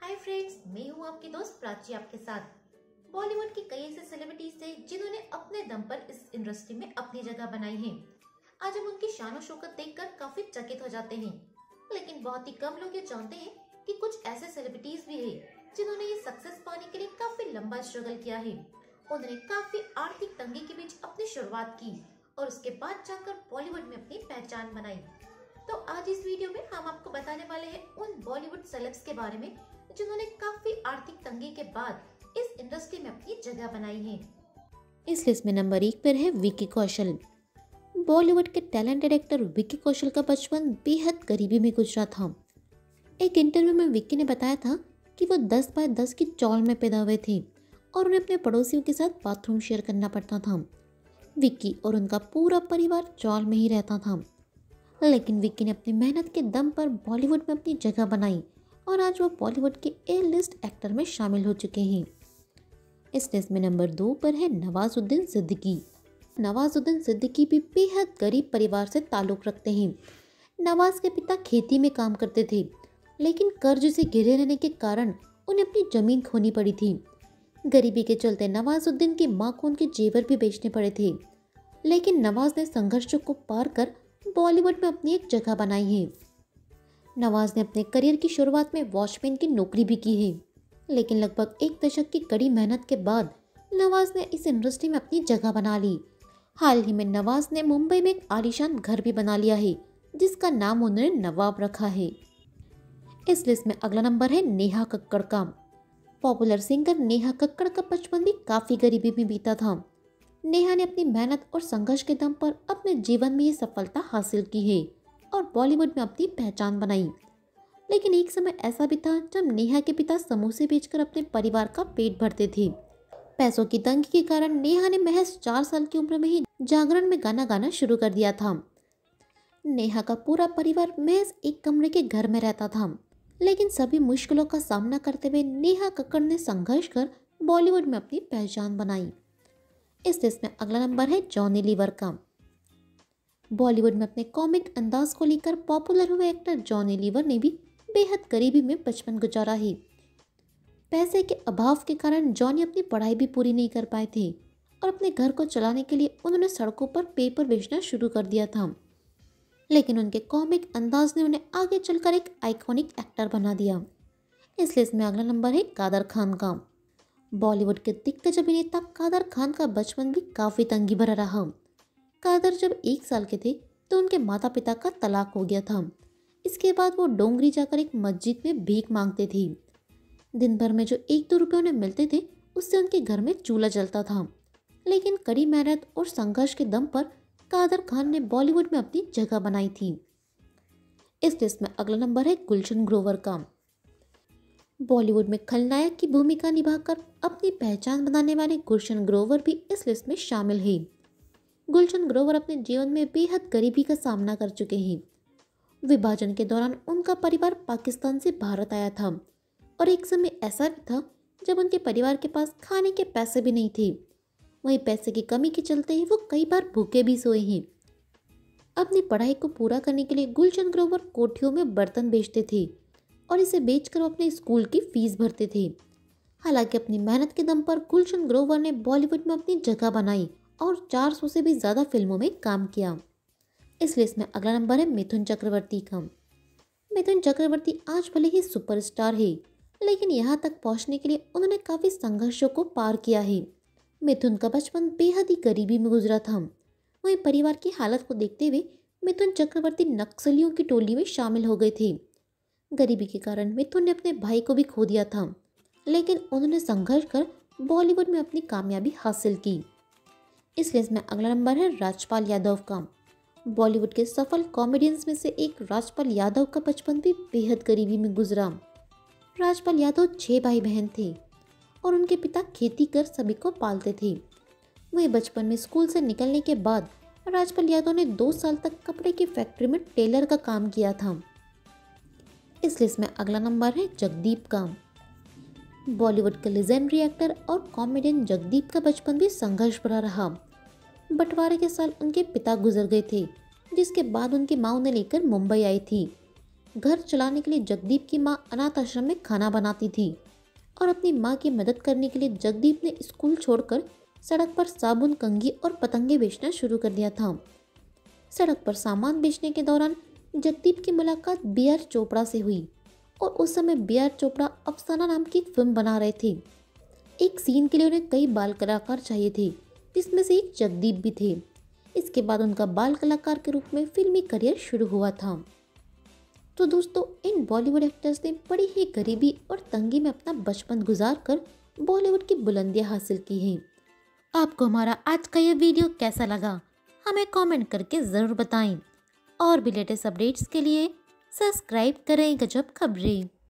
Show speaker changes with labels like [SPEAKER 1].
[SPEAKER 1] Hi friends, मैं हूँ आपकी दोस्त प्राची आपके साथ। बॉलीवुड की कई ऐसे सेलिब्रिटीज थे जिन्होंने अपने दम पर इस इंडस्ट्री में अपनी जगह बनाई है। आज हम उनकी शान शौकत देखकर काफी चकित हो जाते हैं, लेकिन बहुत ही कम लोग ये जानते हैं कि कुछ ऐसे सेलिब्रिटीज भी हैं जिन्होंने ये सक्सेस पाने के लिए काफी लंबा स्ट्रगल किया है। उन्होंने काफी आर्थिक तंगी के बीच अपनी शुरुआत की और उसके बाद जाकर बॉलीवुड में अपनी पहचान बनाई। तो आज इस वीडियो में हम आपको बताने वाले हैं उन बॉलीवुड सेलेब्स के बारे में जिन्होंने काफी आर्थिक तंगी के बाद इस इंडस्ट्री में अपनी जगह बनाई है।
[SPEAKER 2] इस लिस्ट में नंबर 1 पर है विक्की कौशल। बॉलीवुड के टैलेंटेड एक्टर विक्की कौशल का बचपन बेहद गरीबी में गुजरा था। एक इंटरव्यू में विक्की ने बताया था कि वो 10 बाय 10 की चौल में पैदा हुए थे और उन्हें अपने पड़ोसियों के साथ बाथरूम शेयर करना पड़ता था। विक्की और उनका पूरा परिवार चौल में ही रहता था, लेकिन विक्की ने अपनी मेहनत के दम पर बॉलीवुड में अपनी जगह बनाई और आज वो बॉलीवुड के ए लिस्ट एक्टर में शामिल हो चुके हैं। इस लिस्ट में नंबर 2 पर है नवाजुद्दीन सिद्दीकी। नवाजुद्दीन सिद्दीकी भी बेहद गरीब परिवार से ताल्लुक़ रखते हैं। नवाज के पिता खेती में काम करते थे, लेकिन कर्ज से घिरे रहने के कारण उन्हें अपनी ज़मीन खोनी पड़ी थी। गरीबी के चलते नवाजुद्दीन की मां को उनके जेवर भी बेचने पड़े थे, लेकिन नवाज ने संघर्षों को पार कर बॉलीवुड में अपनी एक जगह बनाई है। नवाज ने अपने करियर की शुरुआत में वॉचमैन की नौकरी भी की है, लेकिन लगभग एक दशक की कड़ी मेहनत के बाद नवाज ने इस इंडस्ट्री में अपनी जगह बना ली। हाल ही में नवाज ने मुंबई में एक आलीशान घर भी बना लिया है, जिसका नाम उन्होंने नवाब रखा है। इस लिस्ट में अगला नंबर है नेहा कक्कड़ का। पॉपुलर सिंगर नेहा कक्कड़ का बचपन भी काफ़ी गरीबी में बीता था। नेहा ने अपनी मेहनत और संघर्ष के दम पर अपने जीवन में ये सफलता हासिल की है और बॉलीवुड में अपनी पहचान बनाई। लेकिन एक समय ऐसा भी था जब नेहा के पिता समोसे बेचकर अपने परिवार का पेट भरते थे। पैसों की तंगी के कारण नेहा ने महज 4 साल की उम्र में ही जागरण में गाना गाना शुरू कर दिया था। नेहा का पूरा परिवार महज एक कमरे के घर में रहता था, लेकिन सभी मुश्किलों का सामना करते हुए नेहा कक्कड़ ने संघर्ष कर बॉलीवुड में अपनी पहचान बनाई। इस लिस्ट में अगला नंबर है जॉनी लीवर का। बॉलीवुड में अपने कॉमिक अंदाज को लेकर पॉपुलर हुए एक्टर जॉनी लीवर ने भी बेहद गरीबी में बचपन गुजारा है। पैसे के अभाव के कारण जॉनी अपनी पढ़ाई भी पूरी नहीं कर पाए थे और अपने घर को चलाने के लिए उन्होंने सड़कों पर पेपर बेचना शुरू कर दिया था, लेकिन उनके कॉमिक अंदाज ने उन्हें आगे चलकर एक आइकॉनिक एक्टर बना दिया। इस लिस्ट में अगला नंबर है कादर खान का। बॉलीवुड के दिग्गज अभिनेता कादर खान का बचपन भी काफ़ी तंगी भरा रहा। कादर जब 1 साल के थे तो उनके माता पिता का तलाक हो गया था। इसके बाद वो डोंगरी जाकर एक मस्जिद में भीख मांगते थे। दिन भर में जो 1-2 रुपये उन्हें मिलते थे उससे उनके घर में चूल्हा जलता था, लेकिन कड़ी मेहनत और संघर्ष के दम पर कादर खान ने बॉलीवुड में अपनी जगह बनाई थी। इस लिस्ट में अगला नंबर है गुलशन ग्रोवर का। बॉलीवुड में खलनायक की भूमिका निभाकर अपनी पहचान बनाने वाले गुलशन ग्रोवर भी इस लिस्ट में शामिल है। गुलशन ग्रोवर अपने जीवन में बेहद गरीबी का सामना कर चुके हैं। विभाजन के दौरान उनका परिवार पाकिस्तान से भारत आया था और एक समय ऐसा भी था जब उनके परिवार के पास खाने के पैसे भी नहीं थे। वहीं पैसे की कमी के चलते ही वो कई बार भूखे भी सोए हैं। अपनी पढ़ाई को पूरा करने के लिए गुलशन ग्रोवर कोठियों में बर्तन बेचते थे और इसे बेचकर वो अपने स्कूल की फीस भरते थे। हालांकि अपनी मेहनत के दम पर गुलशन ग्रोवर ने बॉलीवुड में अपनी जगह बनाई और 400 से भी ज़्यादा फिल्मों में काम किया। इस लिस्ट में अगला नंबर है मिथुन चक्रवर्ती का। मिथुन चक्रवर्ती आज भले ही सुपरस्टार है, लेकिन यहाँ तक पहुँचने के लिए उन्होंने काफ़ी संघर्षों को पार किया है। मिथुन का बचपन बेहद ही गरीबी में गुजरा था। वहीं परिवार की हालत को देखते हुए मिथुन चक्रवर्ती नक्सलियों की टोली में शामिल हो गए थे। गरीबी के कारण मिथुन ने अपने भाई को भी खो दिया था, लेकिन उन्होंने संघर्ष कर बॉलीवुड में अपनी कामयाबी हासिल की। इस लिस्ट में अगला नंबर है राजपाल यादव का। बॉलीवुड के सफल कॉमेडियंस में से एक राजपाल यादव का बचपन भी बेहद गरीबी में गुजरा। राजपाल यादव 6 भाई बहन थे और उनके पिता खेती कर सभी को पालते थे। वहीं बचपन में स्कूल से निकलने के बाद राजपाल यादव ने 2 साल तक कपड़े की फैक्ट्री में टेलर का काम किया था। इस लिस्ट में अगला नंबर है जगदीप का। बॉलीवुड के लेजेंडरी एक्टर और कॉमेडियन जगदीप का बचपन भी संघर्ष भरा रहा। बंटवारे के साल उनके पिता गुजर गए थे, जिसके बाद उनकी मां उन्हें लेकर मुंबई आई थी। घर चलाने के लिए जगदीप की माँ अनाथ आश्रम में खाना बनाती थी और अपनी माँ की मदद करने के लिए जगदीप ने स्कूल छोड़कर सड़क पर साबुन, कंघी और पतंगे बेचना शुरू कर दिया था। सड़क पर सामान बेचने के दौरान जगदीप की मुलाकात बी.आर. चोपड़ा से हुई और उस समय बी.आर. चोपड़ा अफसाना नाम की एक फिल्म बना रहे थे। एक सीन के लिए उन्हें कई बाल कलाकार चाहिए थे, जिसमें से एक जगदीप भी थे। इसके बाद उनका बाल कलाकार के रूप में फिल्मी करियर शुरू हुआ था। तो दोस्तों, इन बॉलीवुड एक्टर्स ने बड़ी ही गरीबी और तंगी में अपना बचपन गुजार कर बॉलीवुड की बुलंदियां हासिल की हैं। आपको हमारा आज का यह वीडियो कैसा लगा, हमें कमेंट करके ज़रूर बताएं और भी लेटेस्ट अपडेट्स के लिए सब्सक्राइब करें गजब खबरें।